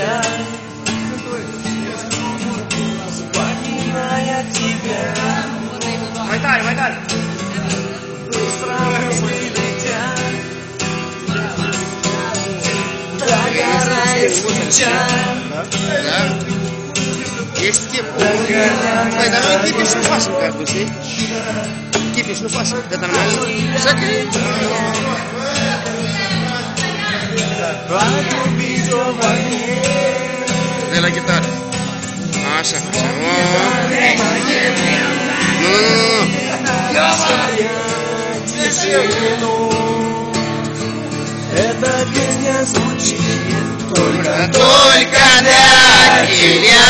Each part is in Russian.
летят, вспоминая тебя. Вайталь. Быстро мысли летят, догорает свеча. Да? Есть тем. Давай кипиш, ну фасом как бы, си. Кипиш, ну фасом. Это нормально. Закрыть. Дай на гитару. Маша. Эта песня звучит только для тебя.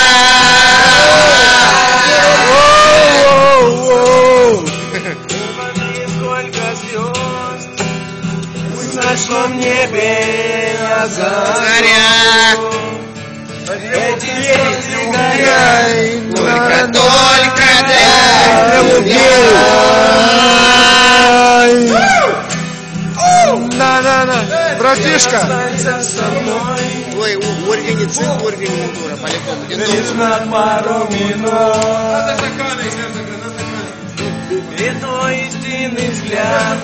Сколько звезд в ночном небе я Заря. Эти звезды горят Только для тебя. Братишка. Ой, уровень цик, уровень мотора, по-любому. Лишь на пару минут. И твой истинный взгляд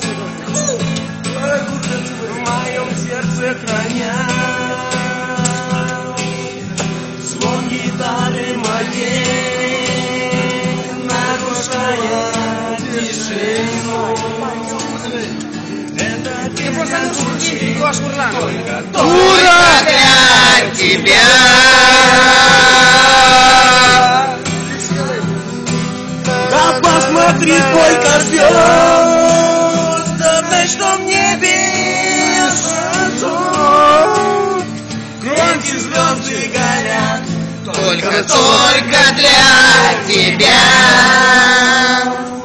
в моем сердце храня. Звон гитары моей, нарушая тишину. Это песня звучит Только для тебя. Да посмотри, сколько звезд в ночном небе. Эти звезды горят Только для тебя.